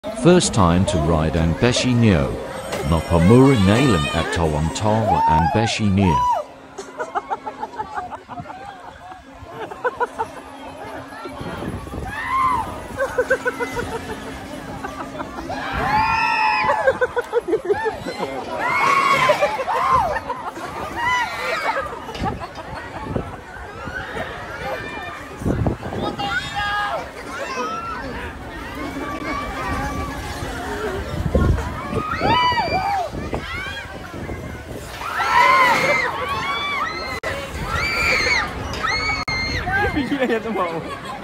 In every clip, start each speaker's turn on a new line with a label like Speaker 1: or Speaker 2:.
Speaker 1: First time to ride ang beshi niyo. Mapamura nalang at tawang-tawa ang beshi niya.
Speaker 2: Bigla niya tumawa.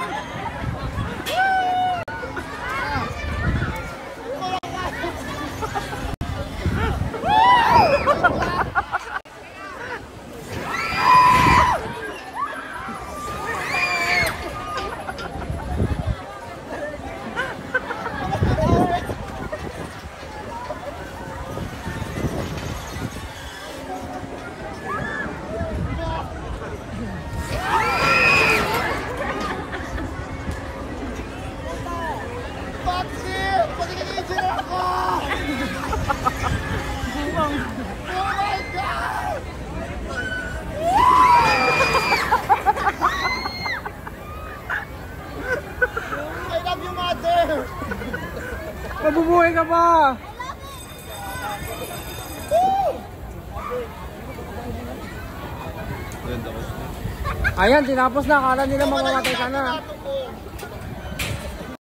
Speaker 2: Mabubuhay ka pa! Ayan, tinapos na. Akala nila mamamatay ka na.